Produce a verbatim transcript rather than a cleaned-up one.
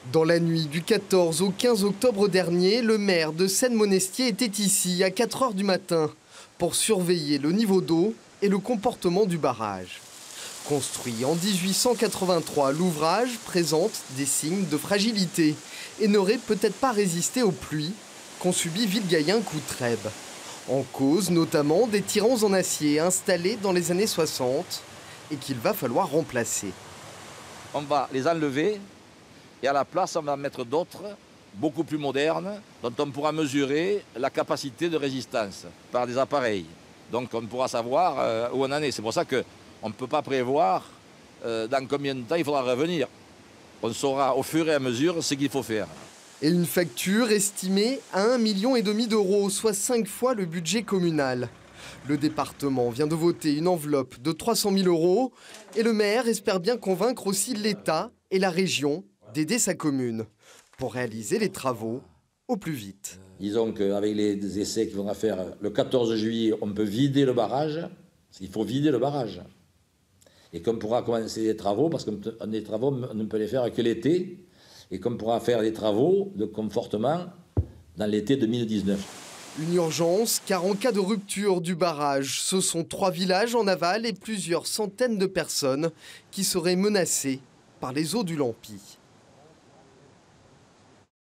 Dans la nuit du quatorze au quinze octobre dernier, le maire de Seine-Monestier était ici à quatre heures du matin pour surveiller le niveau d'eau et le comportement du barrage. Construit en mille huit cent quatre-vingt-trois, l'ouvrage présente des signes de fragilité et n'aurait peut-être pas résisté aux pluies qu'ont subi Villegayen-Courtrai. En cause notamment des tirants en acier installés dans les années soixante et qu'il va falloir remplacer. On va les enlever et à la place on va mettre d'autres, beaucoup plus modernes, dont on pourra mesurer la capacité de résistance par des appareils. Donc on pourra savoir euh, où on en est. C'est pour ça qu'on ne peut pas prévoir euh, dans combien de temps il faudra revenir. On saura au fur et à mesure ce qu'il faut faire. Et une facture estimée à un million et demi d'euros, soit cinq fois le budget communal. Le département vient de voter une enveloppe de trois cent mille euros et le maire espère bien convaincre aussi l'État et la région d'aider sa commune pour réaliser les travaux au plus vite. Disons qu'avec les essais qu'il faudra faire le quatorze juillet, on peut vider le barrage. Il faut vider le barrage. Et qu'on pourra commencer les travaux, parce que les travaux, on ne peut les faire que l'été, et qu'on pourra faire des travaux de confortement dans l'été deux mille dix-neuf. Une urgence, car en cas de rupture du barrage, ce sont trois villages en aval et plusieurs centaines de personnes qui seraient menacées par les eaux du Lampi.